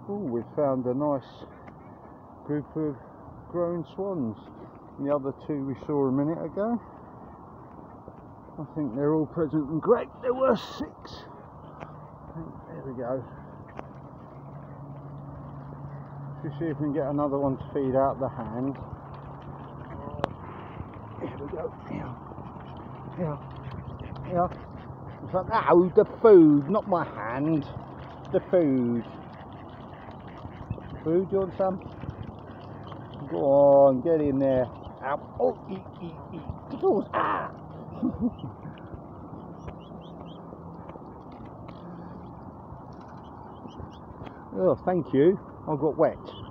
Oh, we've found a nice group of grown swans. The other two we saw a minute ago. I think they're all present and great. There were 6. There we go. Let's see if we can get another one to feed out the hand. Here we go. Here. It's like, no, the food, not my hand. The food. Food, you want some? Go on, get in there. Oh, eat. Tickles. Ah! Oh, thank you. I got wet.